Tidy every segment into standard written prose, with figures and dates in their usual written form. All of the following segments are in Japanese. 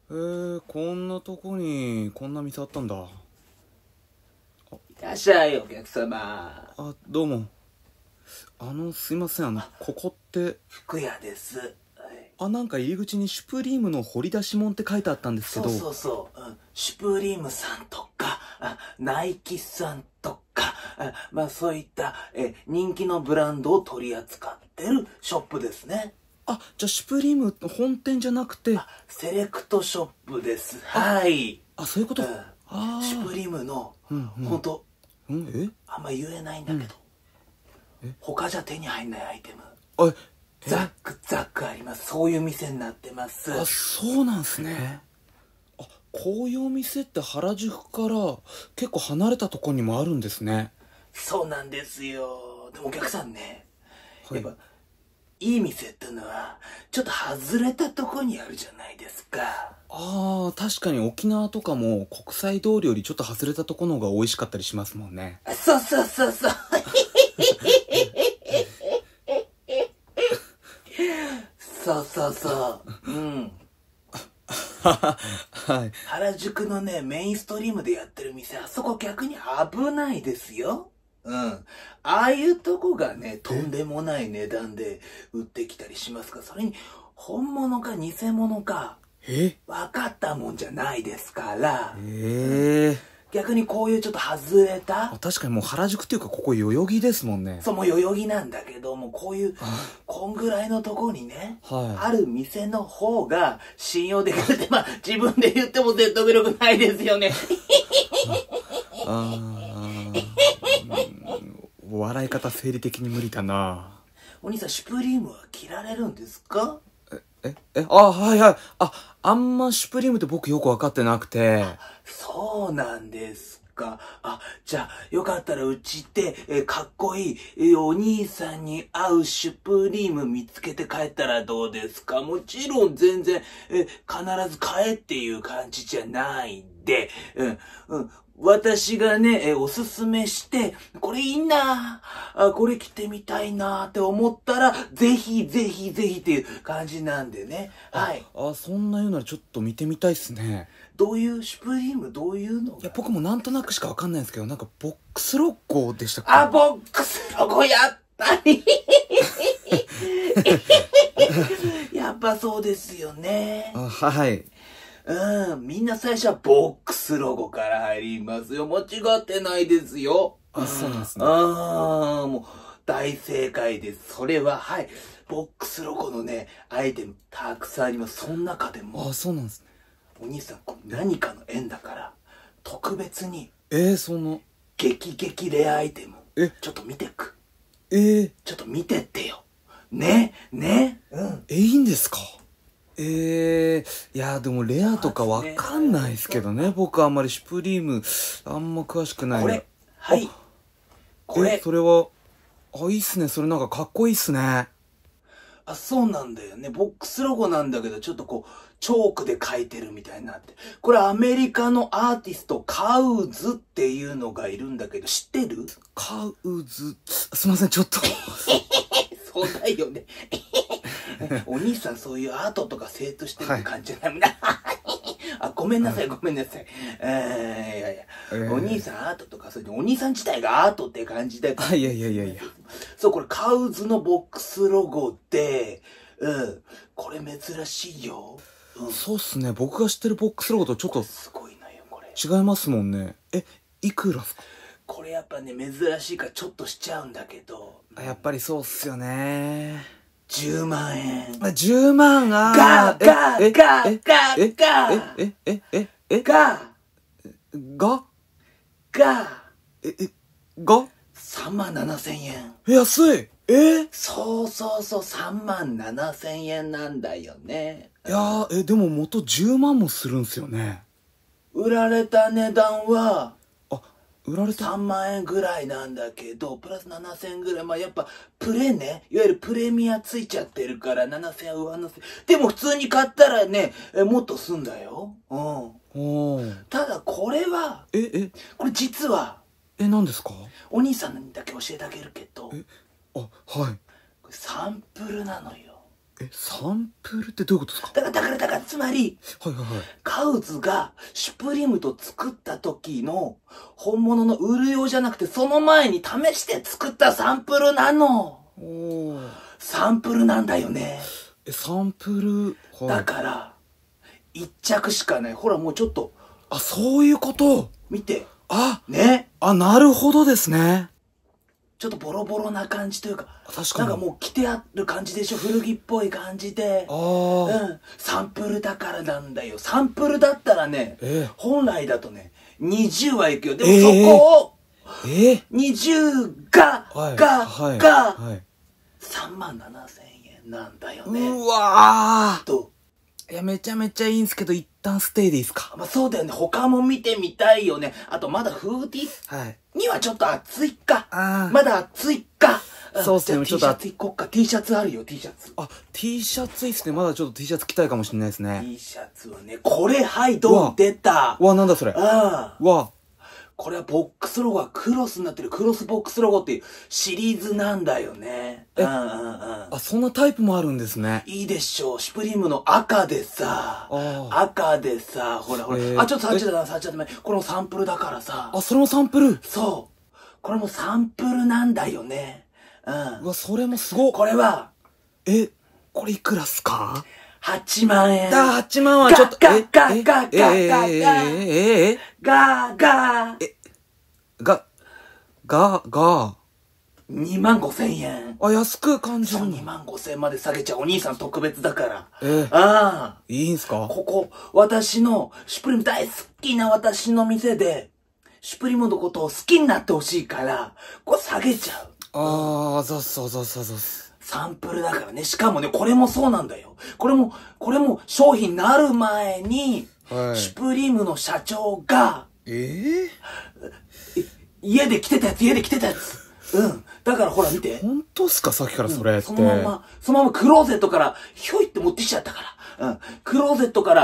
こんなとこにこんな店あったんだ。 いらっしゃいお客様。 あ、どうも。すいません、ここって。 服屋です。 なんか入り口にシュプリームの掘り出し物って書いてあったんですけど。 そう、シュプリームさんとか、ナイキさんとか、そういった人気のブランドを取り扱ってるショップですね。 じゃあシュプリーム本店じゃなくて。 セレクトショップです。はい。 そういうこと。 シュプリームの、ほんと、あんま言えないんだけど、他じゃ手に入んないアイテム。ザックザックあります。そういう店になってます。 そうなんすね。こういうお店って原宿から結構離れたとこにもあるんですね。 そうなんですよ。でもお客さんね、やっぱいい店ってのはちょっと外れたとこにあるじゃないですか。 確かに沖縄とかも国際通りよりちょっと外れたとこの方が美味しかったりしますもんね。 そうはい。原宿のね、メインストリームでやってる店、あそこ逆に危ないですよ。ああいうとこがね、とんでもない値段で売ってきたりしますから、それに本物か偽物か分かったもんじゃないですから。逆にこういうちょっと外れた、 確かにもう原宿っていうかここ代々木ですもんね。 そう、もう代々木なんだけども、こういうこんぐらいのとこにね、ある店の方が信用できるって、自分で言っても説得力ないですよね。 笑い方生理的に無理だな。 お兄さん、シュプリームは着られるんですか？ あんまシュプリームって僕よく分かってなくて。 そうなんですか。じゃあよかったらうちってかっこいいお兄さんに合うシュプリーム見つけて帰ったらどうですか？もちろん全然必ず買えっていう感じじゃないんで、私がね、おすすめして、これいいなこれ着てみたいなって思ったら、ぜひぜひぜひっていう感じなんでね。はい。 そんな言うならちょっと見てみたいっすね。 どういうシュプリームどういうの？ いや、僕もなんとなくしかわかんないんですけど、なんかボックスロゴでしたっけ？ ボックスロゴやったりやっぱそうですよね。 はい。 みんな最初はボックスロゴから入りますよ。間違ってないですよ。 そうなんですね。 もう大正解です。それは、はい。ボックスロゴのね、アイテムたくさんあります。その中でも。 そうなんですね。 お兄さん、何かの縁だから、特別に。 その。 激レアアイテム。ちょっと見てく。ちょっと見てってよ。ね。 いいんですか？いや、でもレアとかわかんないですけどね。僕あんまりシュプリーム、あんま詳しくない。 これ。はい。 これ。それは、いいっすね。それなんかかっこいいっすね。 そうなんだよね。ボックスロゴなんだけど、ちょっとこう、チョークで書いてるみたいになって。これアメリカのアーティスト、カウズっていうのがいるんだけど、知ってる？ カウズ、すいません、ちょっと。 そうだよね。お兄さんそういうアートとか精通してるって感じじゃないもんな。ごめんなさい。いや、お兄さんアートとか、それでお兄さん自体がアートって感じだから。 いや。 そう、これカウズのボックスロゴで、これ珍しいよ。 そうっすね。僕が知ってるボックスロゴとちょっとすごいのよ、これ。 違いますもんね。いくらっすか？ これやっぱね、珍しいからちょっとしちゃうんだけど。 やっぱりそうっすよね。 10万円。 10万が3万7千円。 安い。 そう、3万7千円なんだよね。 いやでも元10万もするんすよね。 売られた値段は、 売られた 3万円ぐらいなんだけど、プラス7000円ぐらい。やっぱ、プレね、いわゆるプレミアついちゃってるから、7000円上乗せ。でも普通に買ったらね、もっとすんだよ。ただこれは、これ実は、 何ですか？ お兄さんにだけ教えてあげるけど、 はい。 これサンプルなのよ。 サンプルってどういうことですか？ だから、つまり、 はいはいはい。 カウズがシュプリームと作った時の本物の売る用じゃなくて、その前に試して作ったサンプルなの。 おー。 サンプルなんだよね。 サンプル、はい。 だから、一着しかない。ほらもうちょっと、 あ、そういうこと。 見て。 あ、 ね。 なるほどですね。 ちょっとボロボロな感じというか、 確かに。 なんかもう着てある感じでしょ、古着っぽい感じで。サンプルだからなんだよ。サンプルだったらね、本来だとね、20はいくよ。でもそこを、20が、3万7千円なんだよね。 うわー。 いや、めちゃめちゃいいんすけど、一旦ステイでいいっすか？ まあそうだよね。他も見てみたいよね。あとまだフーディにはちょっと暑いか。まだ暑いか。 そうっすね、 ちょっと。T シャツいこっか。T シャツあるよ、T シャツ。 T シャツいいっすね。まだちょっと T シャツ着たいかもしれないですね。 T シャツはね、これ、はい、どう出た。 なんだそれ。 これはボックスロゴがクロスになってるクロスボックスロゴっていうシリーズなんだよね。 そんなタイプもあるんですね。 いいでしょう。シュプリームの赤でさ、ほら。ちょっと触っちゃったね。これもサンプルだからさ。 それもサンプル？ そう。これもサンプルなんだよね。 それもすごっ。 これは、 これいくらっすか ？8万円。 8万はちょっと、 2万5千円。 安く感じる。 2万5千円まで下げちゃう。お兄さん特別だから。 いいんすか？ ここ、私の、シュプリーム大好きな私の店で、シュプリームのことを好きになってほしいから、これ下げちゃう。サンプルだからね。しかもね、これもそうなんだよ。これも商品になる前に、シュプリームの社長が、家で着てたやつ。だからほら見て。 本当っすか？さっきからそれって。 そのままクローゼットから、ひょいって持ってきちゃったから。クローゼットから、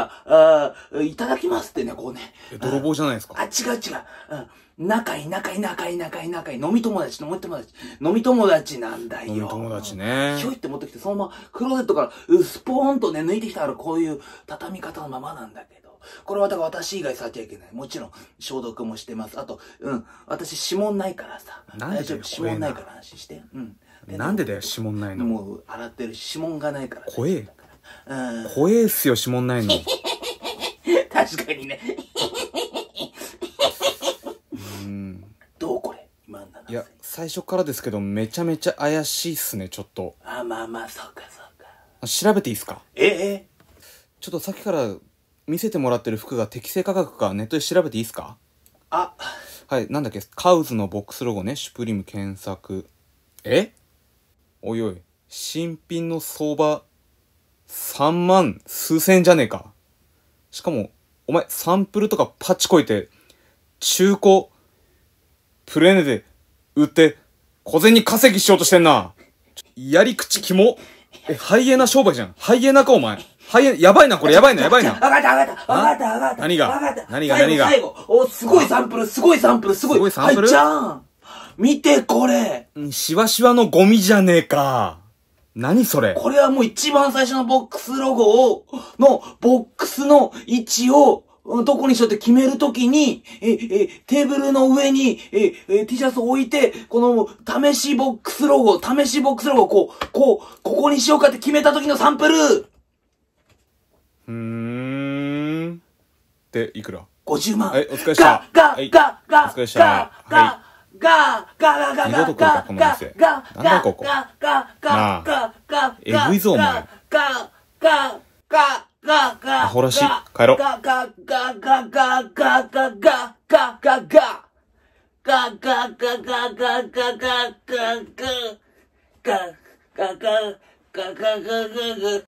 いただきますってね、こうね。 泥棒じゃないですか？ 違う。仲いい。飲み友達なんだよ。 飲み友達ね。 ひょいって持ってきて、そのままクローゼットからスポーンとね、抜いてきたらこういう畳み方のままなんだけど。これはだから私以外触っちゃいけない。もちろん消毒もしてます。あと、私指紋ないからさ。大丈夫、指紋ないから安心して。 なんでだよ、指紋ないの。 もう洗ってるし、指紋がないから。 怖えっすよ、指紋ないの。 確かにね。どうこれ今のいや、最初からですけど、めちゃめちゃ怪しいっすね、ちょっと。 まあ、そうか。 調べていいっすか？ちょっとさっきから見せてもらってる服が適正価格かネットで調べていいっすか？はい、なんだっけ、カウズのボックスロゴね、シュプリーム検索。おいおい、新品の相場、3万数千円じゃねえか。しかも、お前、サンプルとかパチこいて、中古、プレネで売って、小銭稼ぎしようとしてんな。やり口キモ。ハイエナ商売じゃん。ハイエナかお前。やばいな、これやばいな。 わかった。 何が最後。すごいサンプル。はい、じゃん。見て、これ。 シワシワのゴミじゃねえか。何それ？ これはもう一番最初のボックスロゴボックスの位置を、どこにしようって決めるときに、テーブルの上に、T シャツを置いて、この、試しボックスロゴ、ここにしようかって決めた時のサンプル。 で、いくら？ 50万。 お疲れした。お疲れした。二度と来るか、この店。なんだここ。なあ。えぐいぞ、お前。アホらしい。帰ろう。